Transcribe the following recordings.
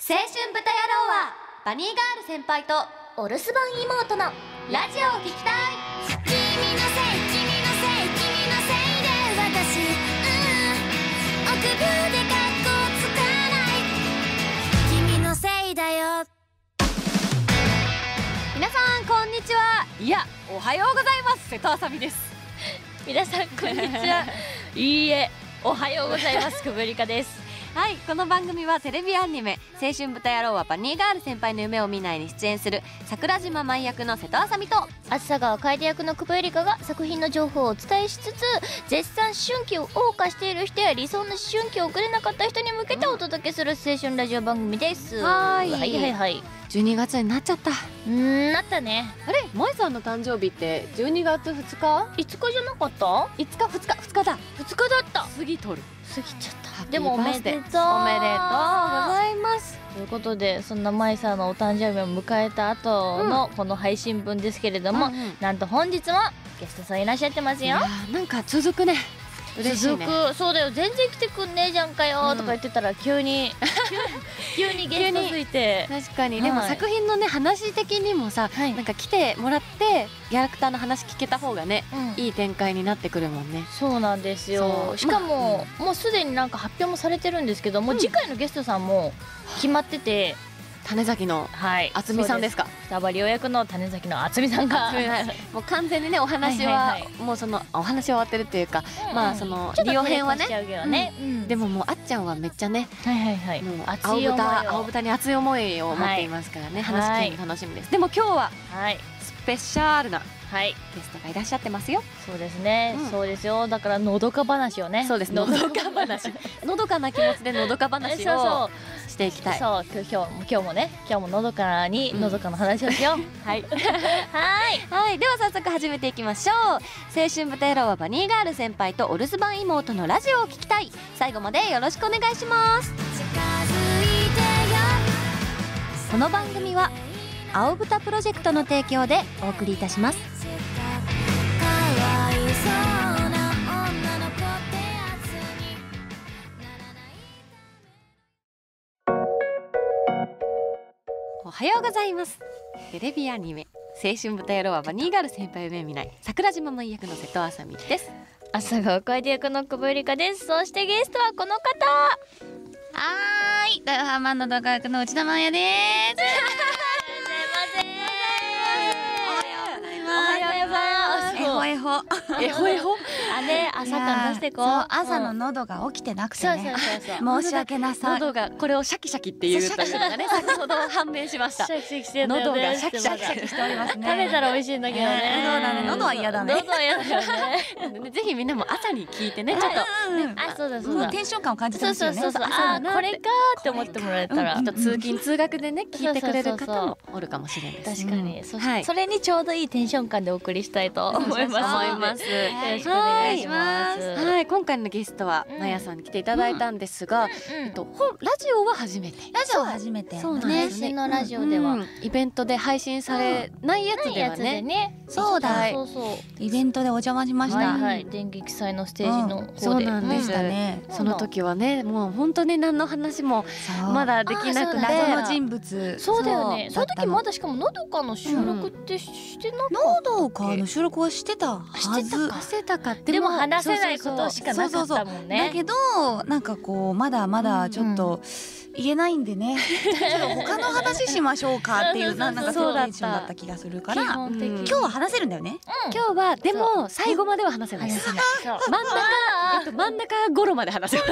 青春豚野郎はバニーガール先輩とお留守番妹のラジオを聞きたい。 君のせいで私臆病で格好つかない君のせいだよ。 皆さんこんにちは。 いや、おはようございます。瀬戸あさみです。 皆さんこんにちは。いいえ、おはようございます。くぶりかです。 はい、この番組はテレビアニメ青春豚野郎はバニーガール先輩の夢を見ないに出演する桜島舞役の瀬戸あさみと朝川楓役の久保ゆりかが作品の情報をお伝えしつつ、絶賛思春期を謳歌している人や理想の思春期を送れなかった人に向けてお届けする青春ラジオ番組です。 はいはい 12月になっちゃった。 なったね。 あれ、萌さんの誕生日って12月2日 5日じゃなかった？ 5日2日2日だ。 2日だった。 過ぎとる。 過ぎちゃった。 ででもおめでとう。 おめでとうございます。 ということで、そんなまいさんのお誕生日を迎えた後のこの配信分ですけれども、なんと本日もゲストさんいらっしゃってますよ。 なんか続くね。嬉しいね。 そうだよ、全然来てくんねえじゃんかよとか言ってたら急にゲストついて。 確かに、でも作品のね話的にもさ、なんか来てもらってキャラクターの話聞けた方がね、いい展開になってくるもんね。 そうなんですよ。しかももうすでになんか発表もされてるんですけども、次回のゲストさんも決まってて、 種崎の渥美さんですか。 双葉両役の種崎の渥美さんがもう完全にねお話はもうそのお話は終わってるっていうか、まあそのリオ編はね、でももうあっちゃんはめっちゃね、もう青豚に熱い思いを持っていますからね、話聞くの楽しみです。でも今日はスペシャルなゲストがいらっしゃってますよ。 そうですね、そうですよ。だからのどか話をね、 そうです、のどか話、のどかな気持ちでのどか話をしていきたい。 そう、今日もね、今日ものどかにのどかの話をしよう。 はいはい、では早速始めていきましょう。青春豚野郎はバニーガール先輩とお留守番妹のラジオを聞きたい。最後までよろしくお願いします。この番組は青豚プロジェクトの提供でお送りいたします。おはようございます。テレビアニメ青春豚野郎はバニーガール先輩を夢見ない桜島舞役の瀬戸あさみです。 朝川楓役の久保ゆりかです。そしてゲストはこの方。 ダイハーマンの動画役の内田真也です。 えほえほあね、朝感出してこう。 朝の喉が起きてなくてね、申し訳なさい。 喉がこれをシャキシャキっていうというのがね、先ほど判明しました。喉がシャキシャキしておりますね。 食べたら美味しいんだけどね。 そうだね、喉は嫌だね。 喉は嫌だよね。 ぜひみんなも朝に聞いてね、ちょっとそうだそうだ、 テンション感を感じてますよね。 そうこれかって思ってもらえたら、 通勤通学でね聞いてくれる方もおるかもしれないです。 確かに。それにちょうどいいテンション感でお送りしたいと思います。よろしくお願いします。 はい、今回のゲストはまやさんに来ていただいたんですが、ラジオは初めて。 ラジオは初めて。 そうですね。のラジオではイベントで配信されないやつではね。 そうだ。イベントでお邪魔しました。 電撃祭のステージの方で。 そうなんですね。その時はね、もう本当に何の話もまだできなくて、 謎の人物。 そうだよね。その時まだしかものどかの収録ってしてなかった。 のどかの収録はしてたはず。 してたか。 でも話せないことしかなかったもんね。 だけどなんかこうまだまだちょっと言えないんでね、他の話しましょうかっていうなんかそうだった気がするから、今日は話せるんだよね。 今日はでも最後までは話せない。真ん中頃まで話せます。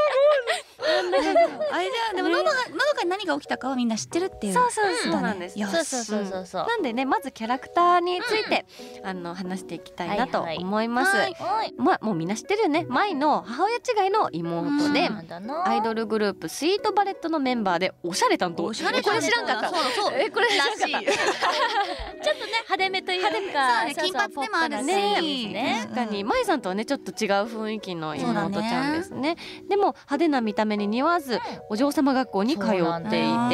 あれじゃでものどかに何が起きたかはみんな知ってるっていう。 そうなんです。 そうなんでね、まずキャラクターについて話していきたいなと思います。もうみんな知ってるよね。舞の母親違いの妹で、アイドルグループスイートバレットのメンバーでおしゃれ担当。これ知らんかった。これらしい。 ちょっとね派手めというか、 金髪でもあるし、 確かに舞さんとはねちょっと違う雰囲気の妹ちゃんですね。でも派手な見た目に似合わずお嬢様学校に通っていて、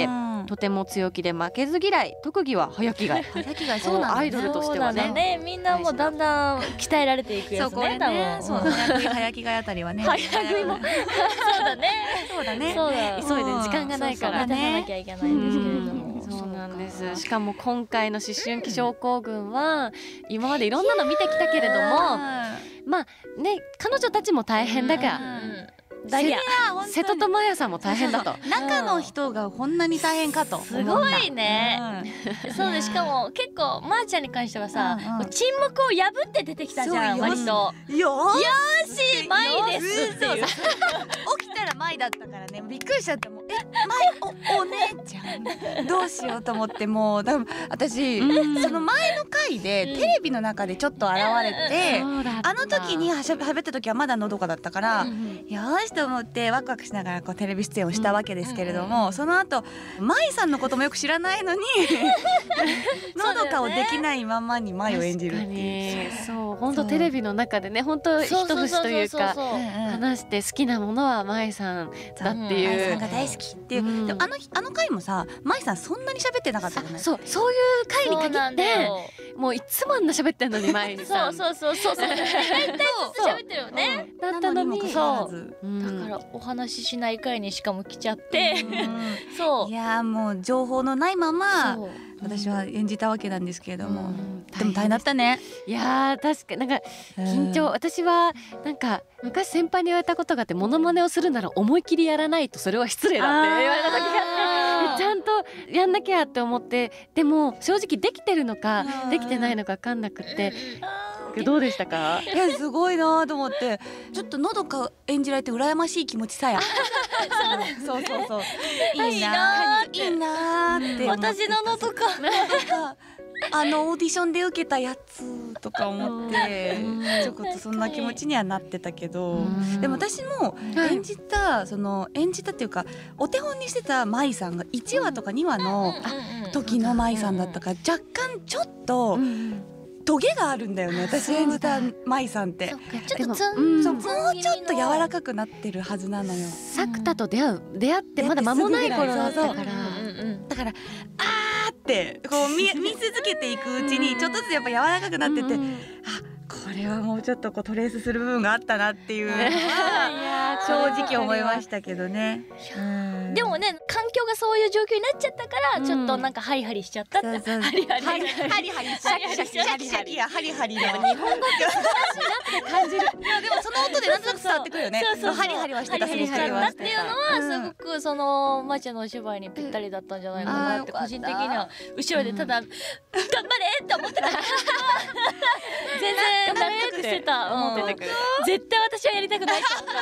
とても強気で負けず嫌い、特技は早着替え。 早着替え、そうなんだね。 アイドルとしてはね。 みんなもうだんだん鍛えられていくやつね。多分。 そう、早着替えあたりはね。 早食いも。そうだね。 そうだね。 急いで時間がないから出さなきゃいけないんですけれども。 そうなんです。しかも今回の思春期症候群は今までいろんなの見てきたけれども、まあね、彼女たちも大変だが、瀬戸とマヤさんも大変だと。 中の人がこんなに大変かと。 すごいね。そうで、しかも結構まーちゃんに関してはさ、沈黙を破って出てきたじゃん、割と。よし、マイですっていう。 起きたらマイだったからね、びっくりしちゃって、もうマイお姉ちゃんどうしようと思って、もうだから私その前の回でテレビの中でちょっと現れて、あの時に喋った時はまだのどかだったから、よしと思ってワクワクしながらこうテレビ出演をしたわけですけれども、その後マイさんのこともよく知らないのにのどかをできないままにマイを演じるっていう。 そう、本当テレビの中でね、本当一節というか話して好きなものはマイさんだっていう、 マイさんが大好きっていう。でもあの回もさ、マイさんそんなに喋ってなかったよね。 そういう回に限ってもういつもあんな喋ってんのに、マイにさ、 そう大体喋ってるよね。 だったのに、 だからお話ししない回にしかも来ちゃって、そう、 いやもう情報のないまま私は演じたわけなんですけれども、でも大変だったね。 いや確かになんか緊張。私はなんか昔先輩に言われたことがあって、モノマネをするなら思い切りやらないとそれは失礼だって言われた時があって、ちゃんとやんなきゃって思って、でも正直できてるのかできてないのか分かんなくって。どうでしたか？ いや、すごいなと思って、ちょっとのどか演じられて羨ましい気持ちさや。そういいなって。 私ののどかオーディションで受けたやつとか思ってちょっとそんな気持ちにはなってたけど、でも私も演じたっていうかお手本にしてた舞さんが1話とか2話の時の舞さんだったから、若干ちょっとトゲがあるんだよね、私演じた舞さんって。 ちょっともうちょっと柔らかくなってるはずなのよ。 作田と出会ってまだ間もない頃だったから、 だからあーってこう見続けていくうちにちょっとずつやっぱ柔らかくなってて、これはもうちょっとこうトレースする部分があったなっていうのは正直思いましたけどね。 でもね、環境がそういう状況になっちゃったからちょっとなんかハリハリしちゃったって。ハリハリシャキシャキシャキシャキやハリハリの日本語って素晴らしいなって感じる。でもその音でなんとなく伝わってくるよね。ハリハリはしてたっていうのはすごくそのまーちゃんのお芝居にぴったりだったんじゃないかなって個人的には後ろでただ頑張れって思ってた。全然納得してた。絶対私はやりたくないと思った。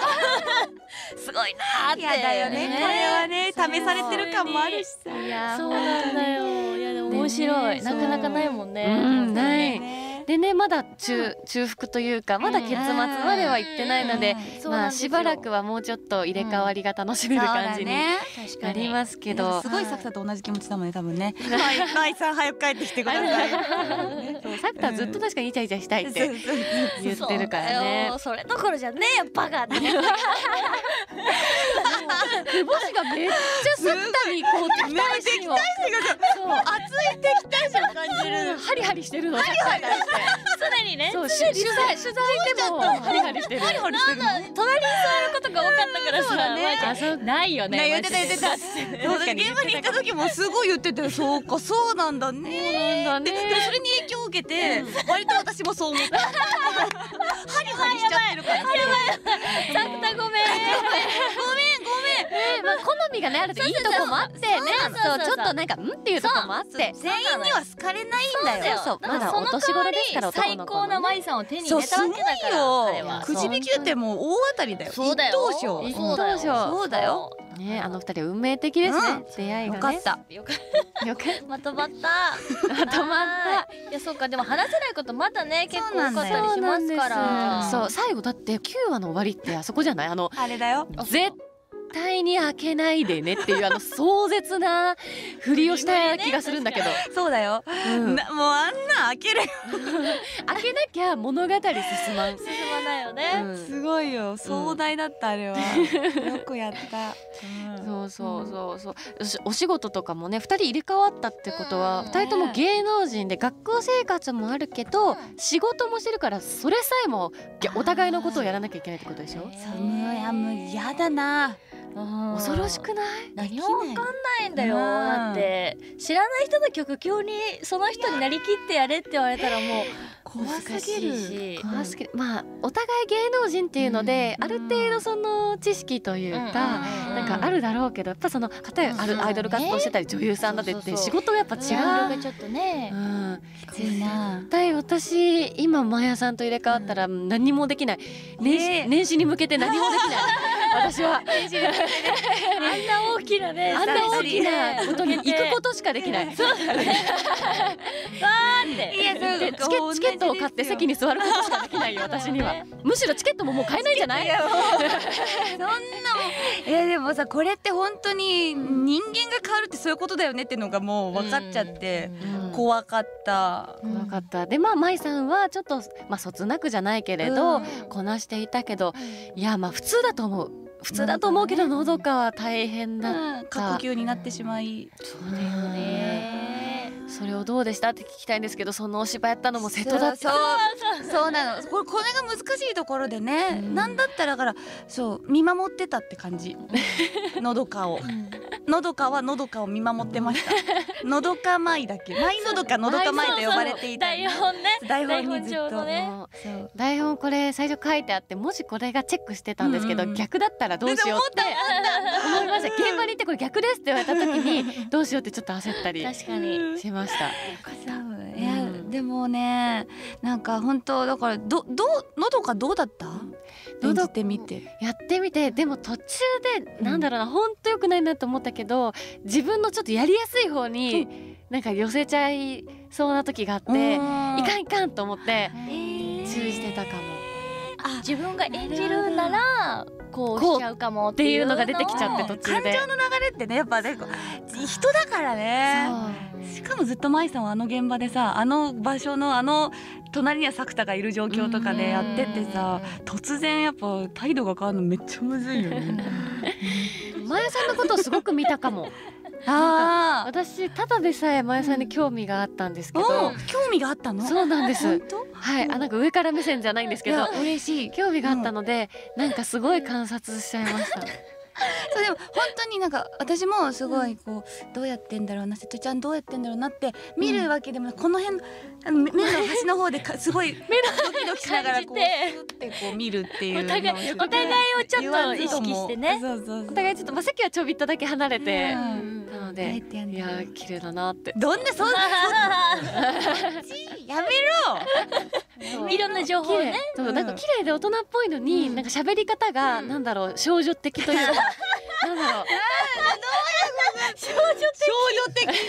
すごいなーって。 嫌だよね、これはね、試されてる感もあるしさ。 そうなんだよ。いやでも面白い。なかなかないもんね。 ない。でね、まだ中腹というかまだ結末までは行ってないので、まあしばらくはもうちょっと入れ替わりが楽しめる感じになりますけど、 すごい作田と同じ気持ちだもんね、多分ね。マイさん早く帰ってきてください。 作田はずっと確かにイチャイチャしたいって言ってるからね。 それどころじゃねえよバカって。 久保氏がめっちゃ作田にこう敵対心を、熱い敵対心を感じる。 ハリハリしてるの。 常にね。 取材でもハリハリしてる。 隣に座ることが多かったからさ。ないよね。 言ってた。現場に行った時もすごい言ってて、そうかそうなんだね。でもそれに影響を受けて割と私もそう思った。ハリハリしちゃってるから。 作田ごめん。 まあ好みがねあるといいとこもあってね。そうちょっとなんかっていうとこもあって、 全員には好かれないんだよ。 そうまだお年頃ですから最高な舞さんを手に入れたわけだから。 くじ引きってもう大当たりだよ。 そうだよ。 そうだよ。 ね、あの二人運命的ですね。出会いがね。 よかった。 まとまった。いやそうか、でも話せないことまだね結構多かったりしますから。 そう最後だって9話の終わりってあそこじゃない？ あれだよ。 絶対に開けないでねっていう壮絶な振りをした気がするんだけど。 そうだよ。もうあんな開けるよ。 開けなきゃ物語進まないよね。 すごいよ。壮大だったあれは。よくやった。 そうお仕事とかもね2人入れ替わったってことは2人とも芸能人で学校生活もあるけど仕事もしてるからそれさえもお互いのことをやらなきゃいけないってことでしょ。 もうやだな。 恐ろしくない？ 何もわかんないんだよ。だって知らない人の曲急にその人になりきってやれって言われたらもう怖すぎる。 怖すぎる。まあお互い芸能人っていうのである程度その知識というかなんかあるだろうけどやっぱその方やアイドル活動してたり女優さんだってって仕事がやっぱ違う。 ジャンルがちょっとね。 きついな。 絶対私今マヤさんと入れ替わったら何もできない。年始に向けて何もできない。私は。 あんな大きなね、 あんな大きなことに行くことしかできない。そうだね。チケットを買って席に座ることしかできないよ私には。むしろチケットももう買えないんじゃない？ そんなもん。でもさこれって本当に人間が変わるってそういうことだよねっていうのがもう分かっちゃって怖かった。 怖かった。でまあ舞さんはちょっとそつなくじゃないけれどこなしていたけどいやまあ普通だと思う。普通だと思うけどのどかは大変だった。 過呼吸になってしまい。 そうだよね。それをどうでしたって聞きたいんですけどそのお芝居やったのも瀬戸だった。 そうなの。これが難しいところでね。なんだったらからそう見守ってたって感じ。のどかを。のどかはのどかを見守ってました。のどか舞だけ。舞のどかのどか舞と呼ばれていた。 台本ね。 台本にずっと。 台本これ最初書いてあってもしこれがチェックしてたんですけど逆だったらどうしようって思いました。現場に行ってこれ逆ですって言われた時にどうしようってちょっと焦ったり確かにしました。 いやでもねなんか本当だからのどかどうだった？演じてみてやってみてでも途中でなんだろうな本当良くないなと思ったけど自分のちょっとやりやすい方になんか寄せちゃいそうな時があっていかんいかんと思って注意してたかも。 自分が演じるならこうしちゃうかもっていうのが出てきちゃって途中で感情の流れってねやっぱね人だからね。しかもずっと舞さんはあの現場でさあの場所の隣には作田がいる状況とかでやっててさ突然やっぱ態度が変わるのめっちゃむずいよね。 マヤさんのことをすごく見たかも。私ただでさえマヤさんに興味があったんですけど興味があったの？ そうなんです。 本当？ はいなんか上から目線じゃないんですけど嬉しい興味があったのでなんかすごい観察しちゃいました。 そうでも本当になんか私もすごいこうどうやってんだろうな瀬戸ちゃんどうやってんだろうなって見るわけでもこの辺目の端の方ですごいドキドキしながらこうスッてこう見るっていうお互いをちょっと意識してねお互いちょっと席はちょびっとだけ離れてなのでいや綺麗だなってどんなそっちやめろいろんな情報ねなんか綺麗で大人っぽいのになんか喋り方がなんだろう少女的というかなんだろう少女的だって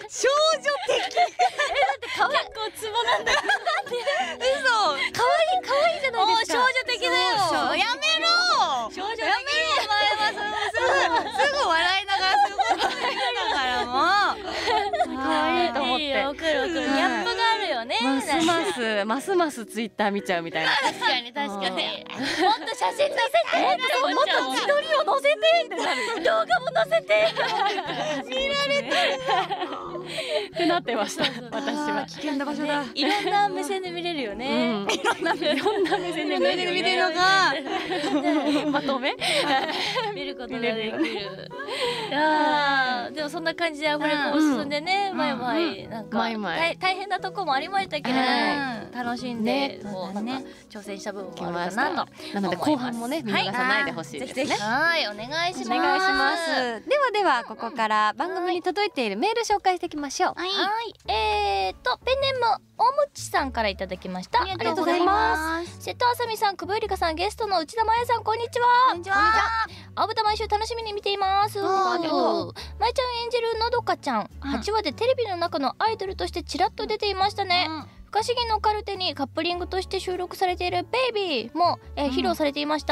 可愛いこうツボなんだけど嘘可愛いじゃないですか。 少女的だよやめろ少女的やめろお前はすぐ笑いながらそういうこと言うんだからもう可愛いと思っていいよくるギャップがあるよね。 ますますツイッター見ちゃうみたいな。 確かにもっと写真載せてもっと自撮りを載せてってなる。 動画も載せて見られてるってなってました。私は危険な場所だ。 いろんな目線で見れるよね。 いろんな目線で見れるのがまとめ見ることができる。でもそんな感じでアフレコも進んでねマイマイなんか大変なとこもありましたけれど楽しんでこうなんか挑戦した部分もあるかなと。 なので後半もね見逃さないでほしいですね。 はいお願いします。 お願いします。ではここから番組に届いているメール紹介していきましょう。 はいペンネームおむちさんからいただきました。ありがとうございます。瀬戸あさみさん、久保ゆりかさん、ゲストの内田真彩さん、こんにちは。 こんにちは。 青豚毎週楽しみに見ています。まいちゃん演じるのどかちゃん、8話でテレビの中のアイドルとしてちらっと出ていましたね。不可思議のカルテにカップリングとして収録されているベイビーも披露されていました。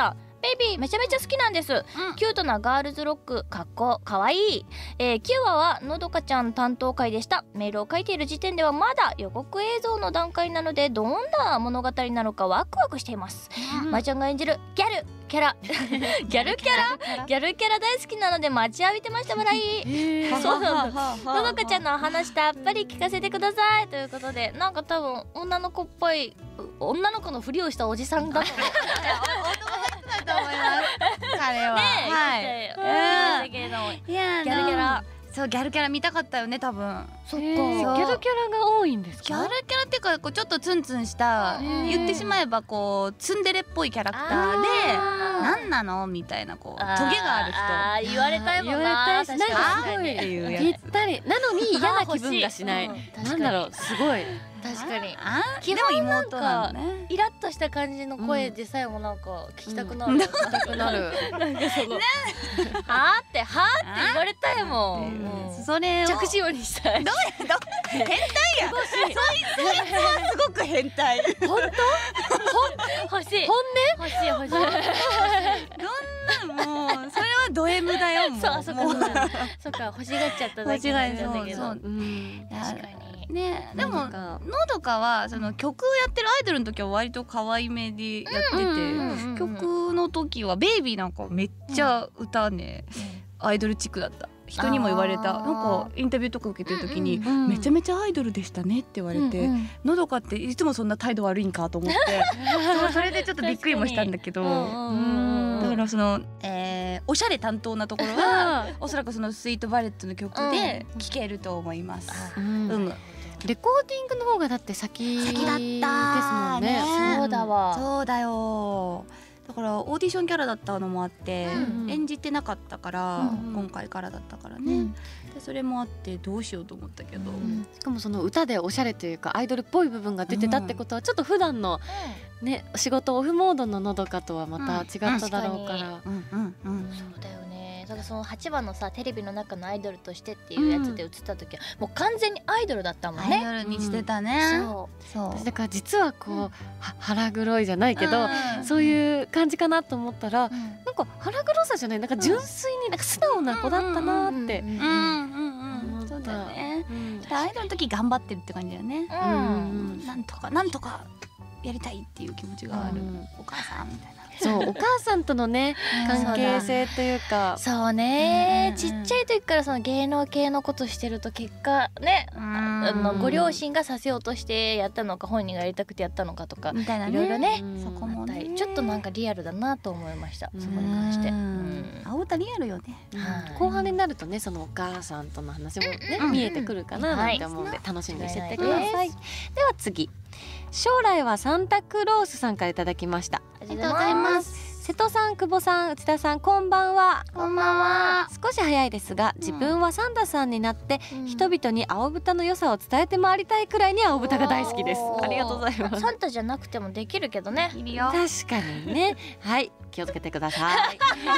ベイビーめちゃめちゃ好きなんです、キュートなガールズロックかっこかわいい、9話はのどかちゃん担当回でした。メールを書いている時点ではまだ予告映像の段階なのでどんな物語なのかワクワクしています。まーちゃんが演じるギャルキャラギャルキャラ大好きなので待ちわびてました。笑いそうなんだ。のどかちゃんのお話たっぷり聞かせてくださいということで、なんか多分女の子っぽい女の子のふりをしたおじさんだと思う。 だと思います彼は。 はい。ギャルキャラ。 そうギャルキャラ見たかったよね多分。 そっか。ギャルキャラが多いんですか？ ギャルキャラっていうかこうちょっとツンツンした言ってしまえばこうツンデレっぽいキャラクターでなんなのみたいなこうトゲがある人。 言われたいもんな。 確かにぴったりなのに嫌な気分がしない。なんだろうすごい。 確かに。 基本妹なのね。 イラッとした感じの声でさえもなんか聞きたくなる。 聞きたくなる。 なんかそのはーって言われたいもん。 それを着信音にしたい。 変態や。そいつはすごく変態。 本当？欲しい。 本音？ 欲しい。 どんなもうそれはド M だよもう。 そうそっか欲しがっちゃっただけなんだけど。確かに。 ね、でものどかはその曲やってるアイドルの時は割と可愛めでやってて、曲の時はベイビーなんかめっちゃ歌ね、アイドルチックだった。人にも言われた。なんかインタビューとか受けてる時にめちゃめちゃアイドルでしたねって言われて、のどかっていつもそんな態度悪いんかと思ってそれでちょっとびっくりもしたんだけど、だからそのおしゃれ担当なところはおそらくそのスイートバレットの曲で聴けると思います。 レコーディングの方がだって先だったですもんね。 そうだわ。 そうだよ。だからオーディションキャラだったのもあって演じてなかったから今回からだったからね。でそれもあってどうしようと思ったけど、 しかもその歌でおしゃれというかアイドルっぽい部分が出てたってことはちょっと普段のね仕事オフモードののどかとはまた違っただろうから。 そうだよね。だからその8番のさテレビの中のアイドルとしてっていうやつで映った時はもう完全にアイドルだったもんね。 アイドルにしてたね。 そうだから実はこう腹黒いじゃないけどそういう感じかなと思ったらなんか腹黒さじゃない、なんか純粋になんか素直な子だったなってそうだよね。アイドルの時頑張ってるって感じだよね。なんとかやりたいっていう気持ちがあるお母さんみたいな。 そうお母さんとのね関係性というか、 そうね、ちっちゃい時からその芸能系のことしてると結果ねご両親がさせようとしてやったのか本人がやりたくてやったのかとかいろいろね、そこもちょっとなんかリアルだなと思いました。そこに関して青歌リアルよね。 後半になるとねそのお母さんとの話もね見えてくるかななんて思うんで楽しんでしてってください。では次、将来はサンタクロースさんからいただきました。 ありがとうございます。 瀬戸さん、久保さん、内田さん、こんばんは。 こんばんは。 少し早いですが、自分はサンタさんになって、人々に青豚の良さを伝えて回りたいくらいに青豚が大好きです。ありがとうございます。 サンタじゃなくてもできるけどね。 いるよ。 確かにね。はい、気をつけてください。さ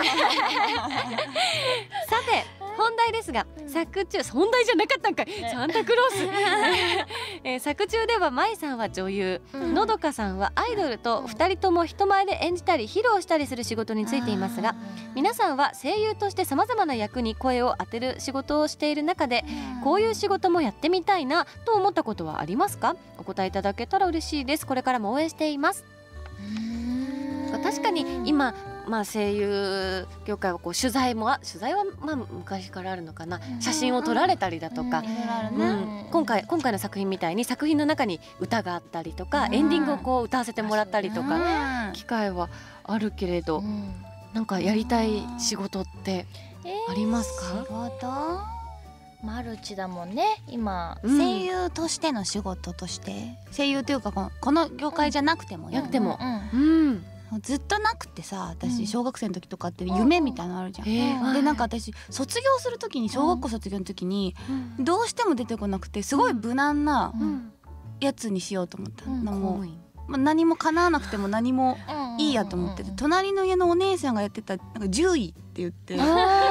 て。本題ですが、作中本題じゃなかったんかい、サンタクロース作中では舞さんは女優、のどかさんはアイドルと2人とも人前で演じたり披露したりする仕事についていますが、皆さんは声優としてさまざまな役に声を当てる仕事をしている中で、こういう仕事もやってみたいなと思ったことはありますか？お答えいただけたら嬉しいです。これからも応援しています。確かに今声優業界はこう取材は昔からあるのかな、写真を撮られたりだとか、今回の作品みたいに作品の中に歌があったりとか、エンディングをこう歌わせてもらったりとか、機会はあるけれど、なんかやりたい仕事ってありますか？ 仕事マルチだもんね今。 声優としての仕事として声優というかこの業界じゃなくてもなくてもずっとなくてさ、私小学生の時とかって夢みたいなのあるじゃん。でなんか私卒業する時に小学校卒業の時にどうしても出てこなくて、すごい無難なやつにしようと思ったの。何も叶わなくても何もいいやと思ってて、隣の家のお姉さんがやってたなんか獣医って言って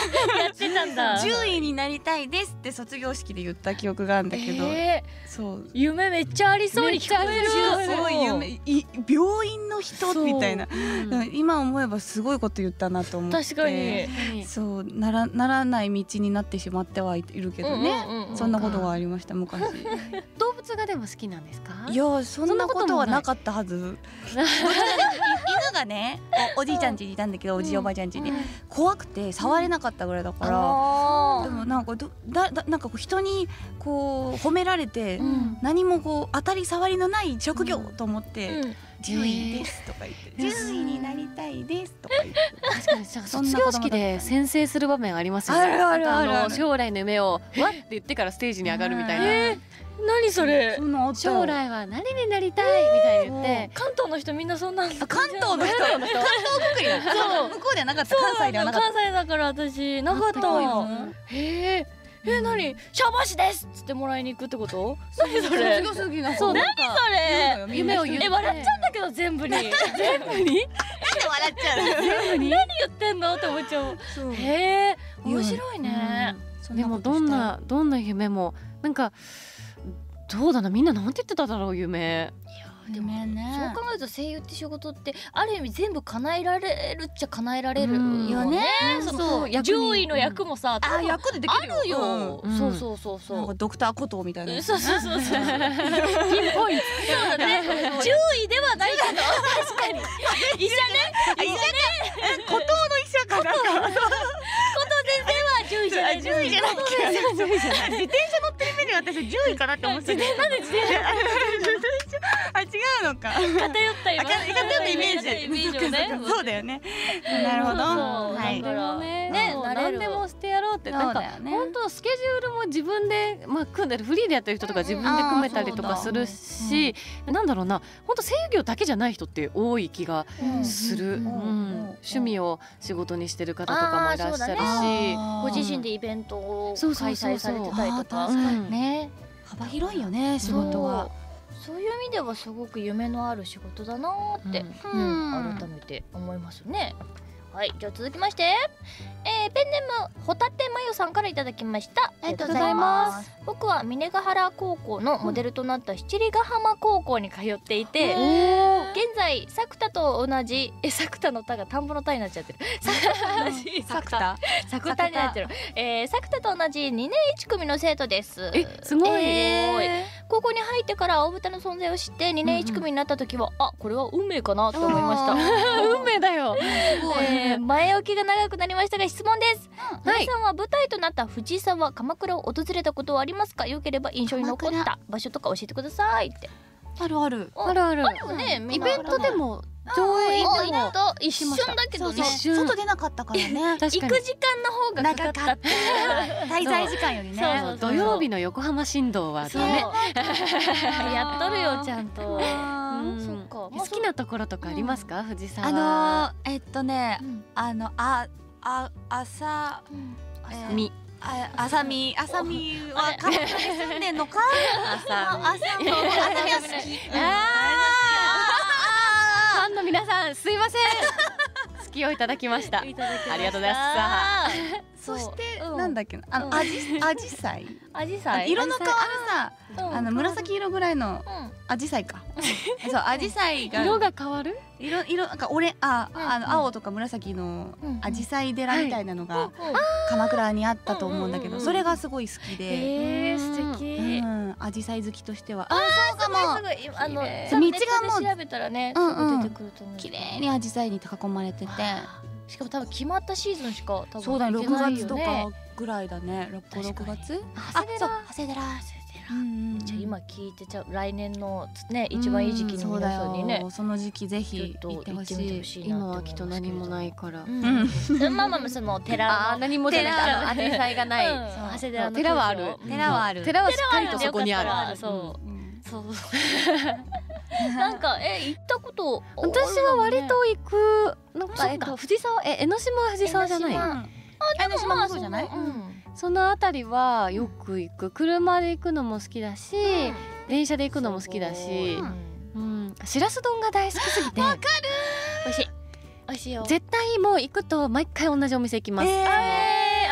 やってたんだ。 獣医になりたいですって卒業式で言った記憶があるんだけど、そう夢めっちゃありそうに聞こえる。 すごい病院の人みたいな、今思えばすごいこと言ったなと思って。 確かにそうならない道になってしまってはいるけどね、そんなことがありました昔。 動物がでも好きなんですか？ いやそんなことはなかったはず。犬がねおじいちゃん家にいたんだけど、おじいおばあちゃん家に怖くて触れなかったぐらいだから、でもなんかなんか人にこう褒められて何もこう当たり障りのない職業と思って獣医ですとか言って、獣医になりたいですとか言って、 確かに卒業式で宣誓する場面ありますよね。将来の夢をわって言ってからステージに上がるみたいな。 何それ。 将来は何になりたいみたいに言って、 関東の人みんなそんな。 関東の人関東くくりだ。そう向こうではなかった。関西ではなかった。 関西だから私なかった。へえ。何消防士ですっつってもらいに行くってこと？何それ。 卒業すぎな。 そう何それ。 夢を言って。 笑っちゃうんだけど全部に。全部に？ なんで笑っちゃう？ 全部に？何言ってんのって思っちゃう。へえ面白いね。 でもどんな夢もなんかどうだな、みんななんて言ってただろう夢。 でもそう考えると声優って仕事ってある意味全部叶えられるっちゃ叶えられるよね。そう獣医の役もさ役でできるよ。 あるよ。そうなんかドクターコトーみたいな。 そうピンポイント。そうだね。獣医ではないけど確かに医者ね。 コトーの医者かなんか。 コトー先生は獣医じゃない。 獣医じゃない。自転車乗ってる目で私獣医かなって思ってた。なんで自転車？あ違うのか。偏ったイメージをね。そうだよね。なるほど。 はい。でもね、何でもしてやろうってなんか本当スケジュールも自分で組んでる、フリーでやってる人とか自分で組めたりとかするし、なんだろうな、本当声優業だけじゃない人って多い気がする。趣味を仕事にしてる方とかもいらっしゃるし、 ご自身でイベントを開催されてたりとかね、 幅広いよね仕事は。 そういう意味ではすごく夢のある仕事だなって、改めて思いますね。はい、じゃあ続きまして、ペンネームホタテマヨさんからいただきました。ありがとうございます。僕は峰ヶ原高校のモデルとなった七里ヶ浜高校に通っていて、現在作田と同じ作田の田が田んぼの田になっちゃってる。作田になってる。作田と同じ2年1組の生徒です。 すごい。 高校に入ってから青豚の存在を知って2年1組になった時は、これは運命かなと思いました。 運命だよ。 前置きが長くなりましたが質問です。皆さんは舞台となった藤沢、鎌倉を訪れたことはありますか？よければ印象に残った場所とか教えてくださいって。 ある。 イベントでも上映でも一瞬だけどね、 外出なかったからね。 行く時間の方がかかった。 滞在時間よりね。 土曜日の横浜新道はね、 やっとるよちゃんと。 好きなところとかありますか？藤沢。 朝見は鎌倉に住んでんのか？朝見は好き。 ファンの皆さんすいません。好きをいただきました。ありがとうございます。 そしてなんだっけな、アジサイ色の変わるさ、紫色ぐらいのアジサイか。そうアジサイが色が変わる？ 色なんか青とか紫のアジサイ寺みたいなのが鎌倉にあったと思うんだけど、それがすごい好きで。 素敵。 アジサイ好きとしては。 そうかも。道がもう調べたらね、出てくると思う。 綺麗にアジサイに囲まれてて。 しかも多分決まったシーズンしか多分そうだね、6月とかぐらいだね。6月？ そう長谷寺。じゃあ今聞いてちゃう来年のね一番いい時期の皆さんにね、 その時期ぜひ行ってほしい。 今はきっと何もないから。 まあその寺何も寺アジサイがない。 長谷寺の寺はある。 寺はしっかりとそこにある。 そう。なんか行ったこと私は割と行くのか。藤沢江ノ島は藤沢じゃない。 江ノ島もそうじゃない？ そのあたりはよく行く。車で行くのも好きだし、電車で行くのも好きだし、しらす丼が大好きすぎて。 わかる。美味しいよ。 絶対もう行くと毎回同じお店行きます。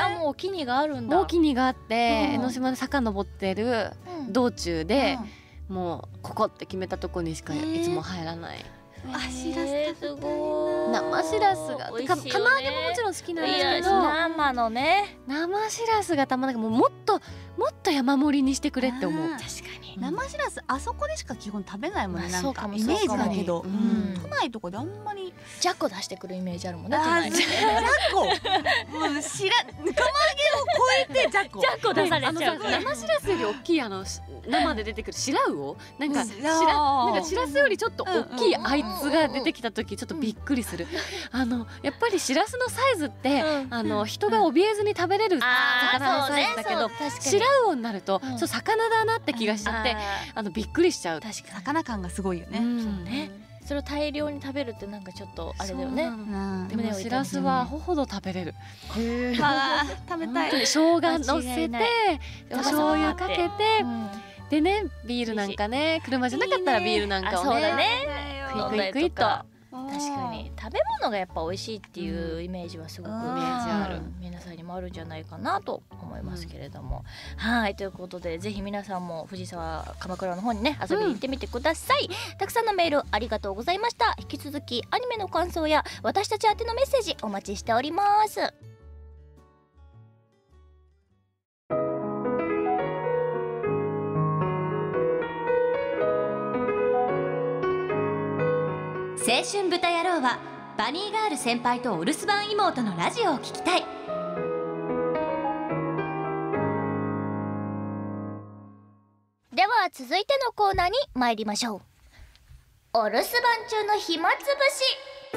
もうお気にがあるんだ。 大きにがあって江ノ島で坂登ってる道中でもうここって決めたとこにしかいつも入らない。 しらすすごい。 生しらすが美味しいよね釜揚げももちろん好きなんですけど、 生のね。 生しらすがたまらなくもっと山盛りにしてくれって思う。 確かに。 生しらすあそこでしか基本食べないもんね。なんそうかもかイメージだけど、 うん都内とかであんまりジャコ出してくるイメージあるもんね。 ジャコもう釜揚げを超えてジャコジャコ出されあのさちゃう。 生しらすより大きい生で出てくる白魚なんかうんしらすよりちょっと大きいあいつが出てきた時ちょっとびっくりする。やっぱりしらすのサイズって人が怯えずに食べれる魚のサイズだけど白魚になるとちょっと魚だなって気がしちゃってびっくりしちゃう。 確かに。 魚感がすごいよね。 そうね。それを大量に食べるってなんかちょっとあれだよね。 でもしらすはほど食べれる。 食べたい。 生姜乗せてお醤油かけてでねビールなんかね車じゃなかったらビールなんかをそうだねね。 クイクイクイと。 確かに食べ物がやっぱ美味しいっていうイメージはすごく皆さんにもあるんじゃないかなと思いますけれども、はいということでぜひ皆さんも藤沢鎌倉の方にね遊びに行ってみてください。たくさんのメールありがとうございました。引き続きアニメの感想や私たち宛てのメッセージお待ちしております。 青春豚野郎はバニーガール先輩とお留守番妹のラジオを聞きたい。 では続いてのコーナーに参りましょう。お留守番中の暇つぶし。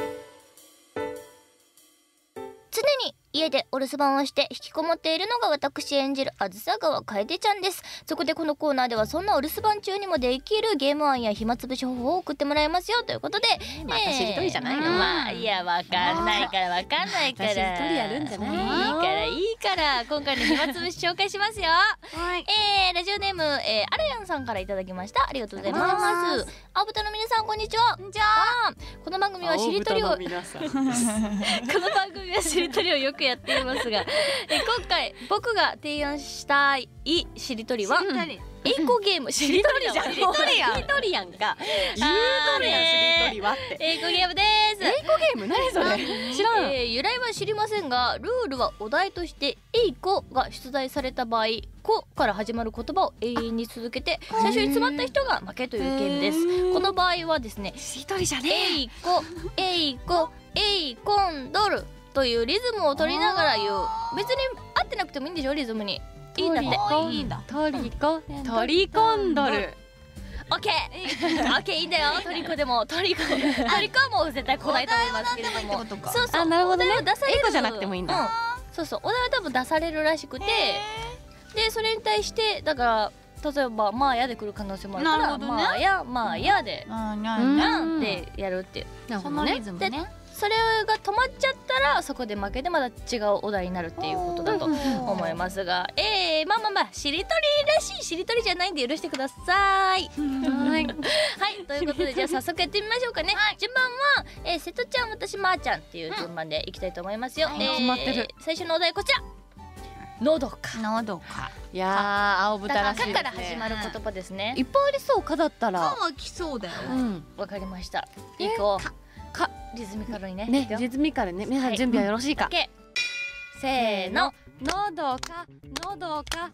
常に家でお留守番をして引きこもっているのが私演じるあずさ川楓ちゃんです。そこでこのコーナーではそんなお留守番中にもできるゲーム案や暇つぶし方法を送ってもらいますよということで、 またしりとりじゃないの。 まあいやわかんないからしりとりやるんじゃないいいから今回の暇つぶし紹介しますよ。ラジオネームあらやんさんからいただきました。ありがとうございます。青豚の皆さんこんにちは。この番組はしりとりをこの番組はしりとりをよくやっていますが今回僕が提案したいしりとりは英語ゲーム。しりとりじゃん。しりとりやんか。言うとるやんしりとりはって。英語ゲームです。 英語ゲーム何それ知らん。 由来は知りませんがルールはお題として英語が出題された場合こから始まる言葉を永遠に続けて最初に詰まった人が負けというゲームです。この場合はですねしりとりじゃねエイコンドルというリズムを取りながら言う。別に合ってなくてもいいんでしょリズムに。いいんだって。 いいんだ。トリコンドル。 オッケーいいんだよ。トリコでもトリコはもう絶対来ないと思いますけれども。そうそう。 なるほどね。 お題を出される。 英語じゃなくてもいいんだ。 そうそう。お題は多分出されるらしくて、でそれに対してだから例えばまあやで来る可能性もあるからまあやでなんってやるっていう。 そのリズムね。 それが止まっちゃったらそこで負けてまた違うお題になるっていうことだと思いますが、まあしりとりらしいしりとりじゃないんで許してください。はいということでじゃあ早速やってみましょうかね。順番は瀬戸ちゃん私まーちゃんっていう順番でいきたいと思いますよ。 決まってる。 最初のお題こちら。のどか。 いやー青豚らしいですね。 から始まる言葉ですね。 いっぱいありそう。かだったら。 かは来そうだよ。 わかりました。いこう。リズミカルにね。 リズミカルね。皆さん準備はよろしいか。 せーの。 のどかめ。のどか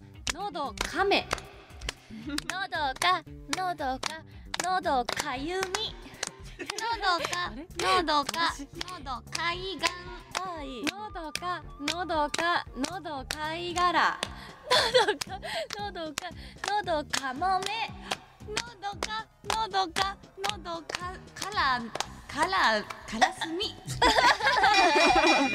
ゆみ。 のどか海岸。 のど貝殻。 のどかもめ。 からすみ。カモメを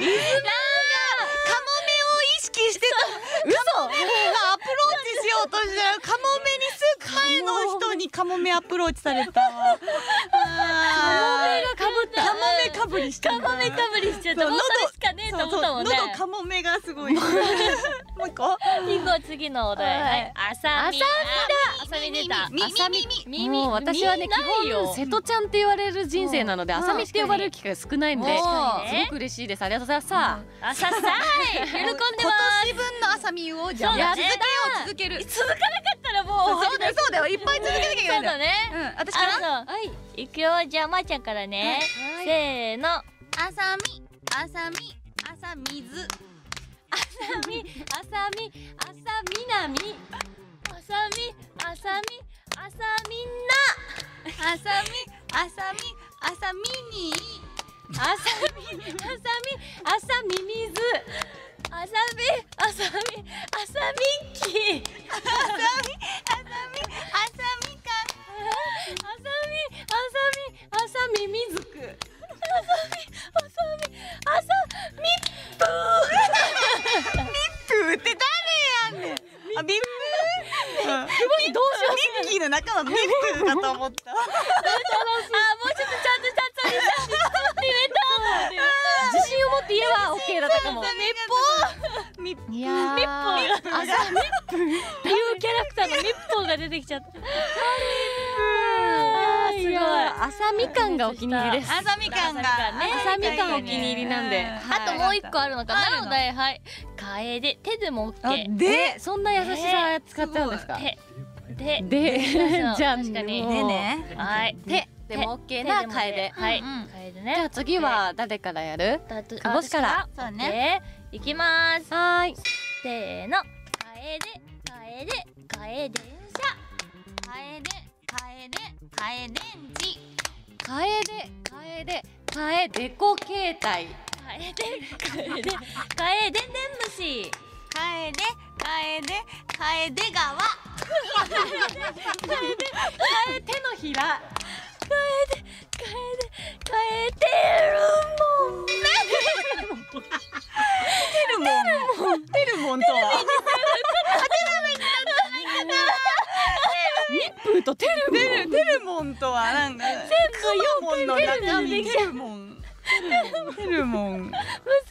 意識してた。カモメがアプローチしようとしたらカモメにすぐ前の人にカモメアプローチされた。カモメがかぶった。 カモメかぶりしちゃった。 もうそれしかねえと思ったもんね。 喉カモメがすごい。もう一個。 次のお題。あさみだ。 あさみ出た。 もう私はね基本瀬戸ちゃんって言われる人生なのであさみって呼ばれる機会が少ないんですごく嬉しいです。ありがとうございます。さあささい喜んでます。 今年分のあさみをじゃあ続ける。 続かなかったらもうそうだよいっぱい続けなきゃいけないんだ。 そうだね。 私からはいいくよ。じゃあまーちゃんからね。せーの。 あさみあさみあさみずあさみあさみあさみなみあさみあさみあさみんなあさみあさみあさみにあさみあさみあさみみずあさみあさみあさみんきあさみあさみあさみかあさみあさみあさみみずくあさみあさみっぷーミップーって誰やねん。あミップー。どうしよう。ミッキーの仲間ミップーかと思った。 あもうちょっとちゃんとしたつもりだ。言えた。 自信を持って言えば OK だったかも。 ミップー。 いやーミッポーがっていうキャラクターのミッポーが出てきちゃった。 すごい。あさみかんがお気に入りです。 あさみかんが。 あさみかんお気に入りなんで。 あともう一個あるのかな。お題はい。カエデ手でも OK。 でそんな優しさ使っちゃうんですか。 でじゃあ確かにでね。 はい手でも OK なカエデ。 はいカエデね。 じゃあ次は誰からやる？久保氏から。 そうね。 いきます。 はーい。 せーの。カエデカエデカエ電車。 カエデカエデカエデンチ。 カエデカエデカエデコ携帯。 カエデカエデカエデンデン虫。 カエデカエデカエデ川。 手のひら。 カエデカエデルモン。 テルモンとは。 ミップーとテルテルモンとはなんか全部モンの中身テルモン。テルモン。 難しか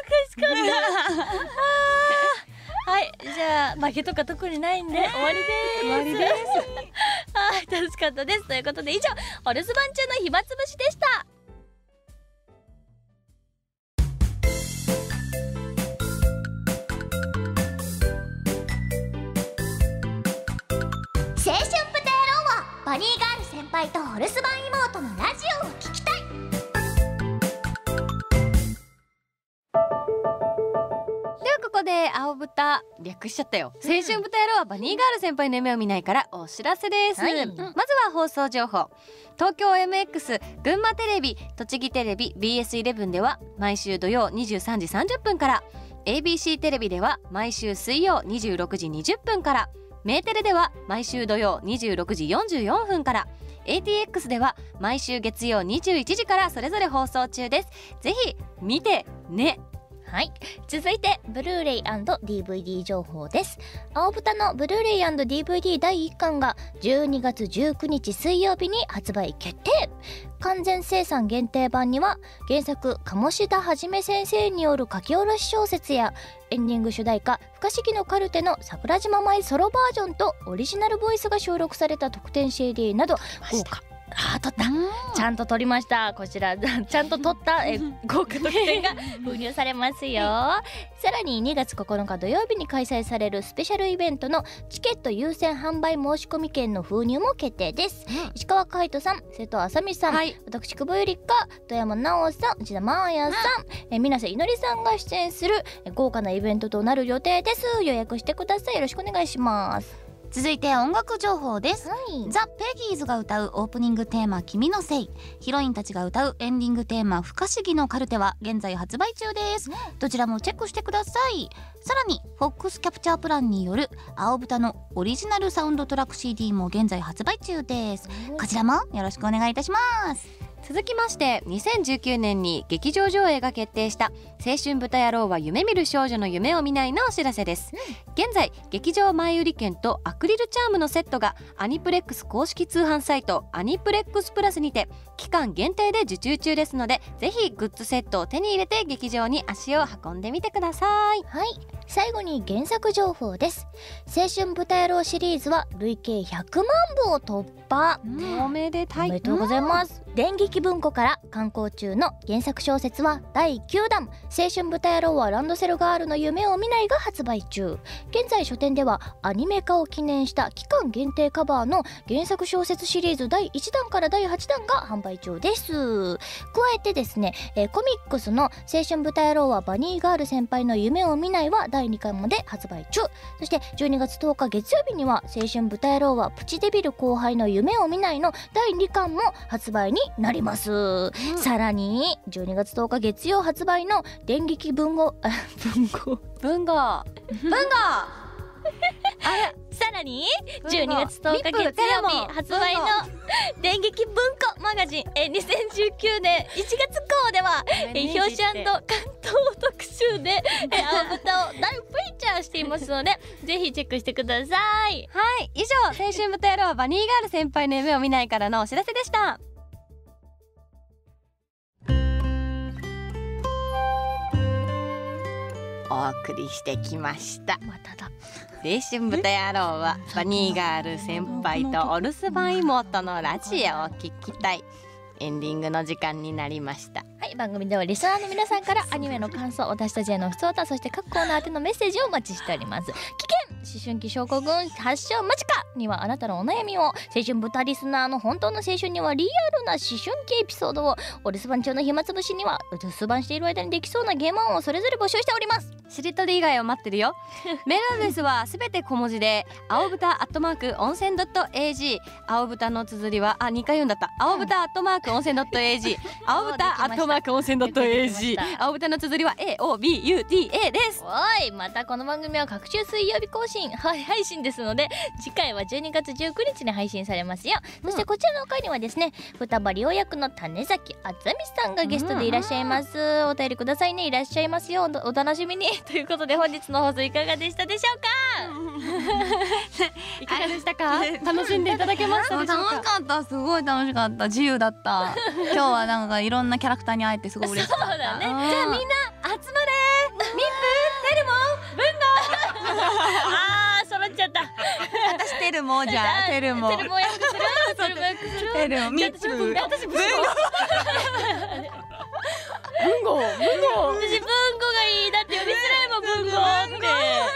ったはいじゃあ負けとか特にないんで終わりです終わりですはい楽しかったですということで以上お留守番中の暇つぶしでした青春プテロはバニーガール先輩とお留守番妹のラジオを聞きたい。 ではここで青豚略しちゃったよ、青春豚野郎はバニーガール先輩の夢を見ないからお知らせです、まずは放送情報。東京 MX 群馬テレビ栃木テレビ BS11 では毎週土曜23時30分から ABC テレビでは毎週水曜26時20分からメーテレでは毎週土曜26時44分から ATX では毎週月曜21時からそれぞれ放送中です。ぜひ見てね。 はい続いてブルーレイ &DVD 情報です。青豚のブルーレイ &DVD 第1巻が12月19日水曜日に発売決定。完全生産限定版には原作鴨志田はじめ先生による書き下ろし小説やエンディング主題歌不可思議のカルテの桜島舞ソロバージョンとオリジナルボイスが収録された特典 CD など豪華撮ったちゃんと撮りました。こちらちゃんと撮った豪華特典が封入されますよさらに2月9日土曜日に開催されるスペシャルイベントのチケット優先販売申込券の封入も決定です、石川海人さん瀬戸あさみさん、私久保ゆりか富山奈緒さん内田真彩さん、水瀬いのりさんが出演する豪華なイベントとなる予定です。予約してください。よろしくお願いします。 続いて音楽情報です、ザ・ペギーズが歌うオープニングテーマ君のせい、ヒロインたちが歌うエンディングテーマ不可思議のカルテは現在発売中です、どちらもチェックしてください。さらにフォックスキャプチャープランによる青豚のオリジナルサウンドトラック CD も現在発売中です。こちらもよろしくお願いいたします。 続きまして2019年に劇場上映が決定した青春豚野郎は夢見る少女の夢を見ないのお知らせです、現在劇場前売り券とアクリルチャームのセットがアニプレックス公式通販サイトアニプレックスプラスにて期間限定で受注中ですのでぜひグッズセットを手に入れて劇場に足を運んでみてください。 はい最後に原作情報です。青春豚野郎シリーズは累計100万部を突破。 おめでたい。 おめでとうございます。電撃文庫から刊行中の原作小説は第9弾青春豚野郎はランドセルガールの夢を見ないが発売中。現在書店ではアニメ化を記念した期間限定カバーの原作小説シリーズ第1弾から第8弾が販売中です。加えてですね、コミックスの青春豚野郎はバニーガール先輩の夢を見ないは第2巻まで発売中。そして12月10日月曜日には青春豚野郎はプチデビル後輩の夢を見ないの第2巻も発売になります、さらに12月10日月曜発売の電撃文庫さらに12月10日月曜日発売の電撃文庫マガジン2019年1月号では表紙関東特集で青豚を大フィーチャーしていますのでぜひチェックしてください。 はい、以上青春豚野郎はバニーガール先輩の夢を見ないからのお知らせでした。お送りしてきましたまただ青春豚野郎はバニーガール先輩とお留守番妹のラジオを聞きたいエンディングの時間になりました。 はい、番組ではリスナーの皆さんからアニメの感想、私たちへの不相談、そして各コーナー宛てのメッセージをお待ちしております。危険思春期症候群発症間近にはあなたのお悩みを、青春豚リスナーの本当の青春にはリアルな思春期エピソードを、お留守番中の暇つぶしには留守番している間にできそうなゲーム案をそれぞれ募集しております。 しりとり以外を待ってるよ。メールアドレスはすべて小文字で青豚温泉.ag 青豚の綴りは2回言うんだった青豚温泉.ag 青豚温泉.ag 青豚の綴りは AOBUTA です。 おい、またこの番組は各週水曜日更新配信ですので次回は12月19日に配信されますよ。そしてこちらの回にはですね双葉リオ役の種崎あつみさんがゲストでいらっしゃいます。お便りくださいね。いらっしゃいますよ。お楽しみにということで本日の放送いかがでしたでしょうかいかがでしたか楽しんでいただけましたでしょうか。 楽しかった、すごい楽しかった、自由だった今日はなんかいろんなキャラクターに会えてすごい嬉しかった。 そうだね。じゃあみんな集まれミップテルモ文吾あー揃っちゃった私テルモじゃあテルモテルモ役するテルモ役するテルモミップ私文吾文吾私文吾がいい。だって呼びづらいもん文吾って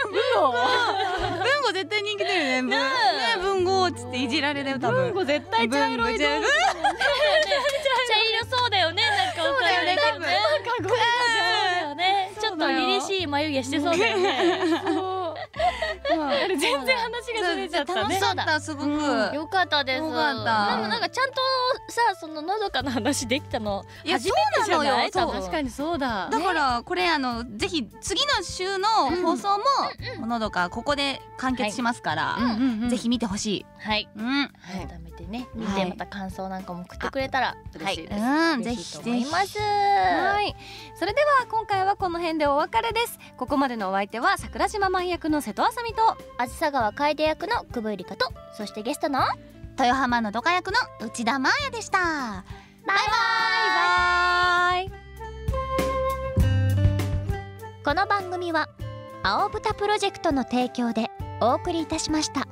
文吾絶対人気出るね。ね文吾っつっていじられだよ多分。 文吾絶対茶色い茶色そうだよね。なんかそうだよね多分。 そうだよね。ちょっと凛々しい眉毛してそうだよね。 全然話がずれちゃったね。 楽しかったすごく。 よかったです。でもよかった。 なんかちゃんとさそののどかな話できたの初めてじゃそうなのよ。 ない？ そう確かにそうだ。 だからこれぜひ次の週の放送ものどかここで完結しますからぜひ見てほしい。 はい。改めてね見てまた感想なんかも送ってくれたら嬉しいです。 ぜひと思います。 はい。それでは今回はこの辺でお別れです。ここまでのお相手は桜島舞役の瀬戸あさみとあずさ川楓役の久保ゆりかと、そしてゲストの豊浜のどか役の内田真彩でした。 バイバイ。この番組は青豚プロジェクトの提供でお送りいたしました。